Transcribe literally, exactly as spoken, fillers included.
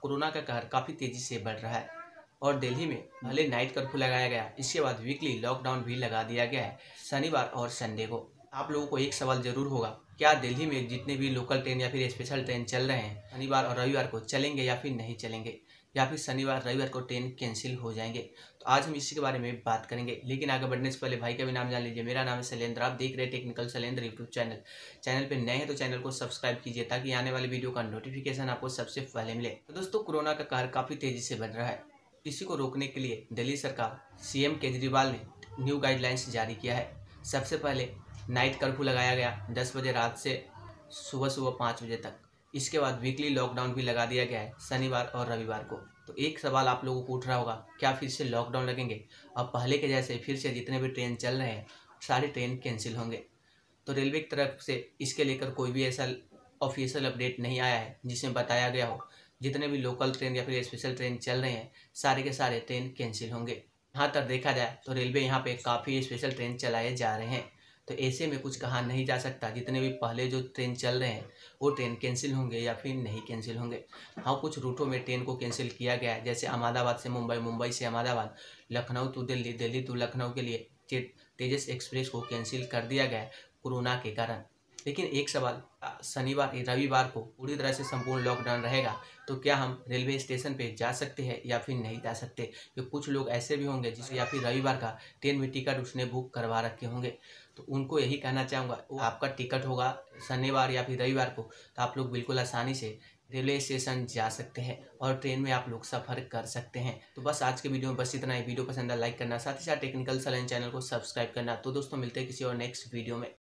Corona का कहर काफ़ी तेज़ी से बढ़ रहा है और दिल्ली में पहले नाइट कर्फ्यू लगाया गया, इसके बाद वीकली लॉकडाउन भी लगा दिया गया है शनिवार और संडे को। आप लोगों को एक सवाल ज़रूर होगा, क्या दिल्ली में जितने भी लोकल ट्रेन या फिर स्पेशल ट्रेन चल रहे हैं शनिवार और रविवार को चलेंगे या फिर नहीं चलेंगे, या फिर शनिवार रविवार को ट्रेन कैंसिल हो जाएंगे। तो आज हम इसी के बारे में बात करेंगे, लेकिन आगे बढ़ने से पहले भाई का भी नाम जान लीजिए। मेरा नाम है शैलेंद्र, आप देख रहे हैं technical Shailendra YouTube channel. Channel पे नए हैं तो चैनल को सब्सक्राइब कीजिए ताकि आने वाली वीडियो का नोटिफिकेशन आपको सबसे पहले मिले। तो दोस्तों, कोरोना का कहर काफ़ी तेज़ी से बढ़ रहा है। इसी को रोकने के लिए दिल्ली सरकार सीएम केजरीवाल ने न्यू गाइडलाइंस जारी किया है। सबसे पहले नाइट कर्फ्यू लगाया गया दस बजे रात से सुबह सुबह पाँच बजे तक। इसके बाद वीकली लॉकडाउन भी लगा दिया गया है शनिवार और रविवार को। तो एक सवाल आप लोगों को उठ रहा होगा, क्या फिर से लॉकडाउन लगेंगे? अब पहले के जैसे फिर से जितने भी ट्रेन चल रहे हैं सारी ट्रेन कैंसिल होंगे? तो रेलवे की तरफ से इसके लेकर कोई भी ऐसा ऑफिशियल अपडेट नहीं आया है जिसमें बताया गया हो जितने भी लोकल ट्रेन या फिर स्पेशल ट्रेन चल रहे हैं सारे के सारे ट्रेन कैंसिल होंगे। यहाँ तक देखा जाए तो रेलवे यहाँ पे काफ़ी स्पेशल ट्रेन चलाए जा रहे हैं, तो ऐसे में कुछ कहा नहीं जा सकता जितने भी पहले जो ट्रेन चल रहे हैं वो ट्रेन कैंसिल होंगे या फिर नहीं कैंसिल होंगे। हाँ, कुछ रूटों में ट्रेन को कैंसिल किया गया है, जैसे अहमदाबाद से मुंबई, मुंबई से अहमदाबाद, लखनऊ टू दिल्ली, दिल्ली टू लखनऊ के लिए तेजस एक्सप्रेस को कैंसिल कर दिया गया है कोरोना के कारण। लेकिन एक सवाल, शनिवार रविवार को पूरी तरह से संपूर्ण लॉकडाउन रहेगा तो क्या हम रेलवे स्टेशन पे जा सकते हैं या फिर नहीं जा सकते? तो कुछ लोग ऐसे भी होंगे जिसे या फिर रविवार का ट्रेन में टिकट उसने बुक करवा रखे होंगे, तो उनको यही कहना चाहूँगा, आपका टिकट होगा शनिवार या फिर रविवार को तो आप लोग बिल्कुल आसानी से रेलवे स्टेशन जा सकते हैं और ट्रेन में आप लोग सफ़र कर सकते हैं। तो बस आज के वीडियो में बस इतना ही। वीडियो पसंद है लाइक करना, साथ ही साथ टेक्निकल शैलेंद्र चैनल को सब्सक्राइब करना। तो दोस्तों, मिलते हैं किसी और नेक्स्ट वीडियो में।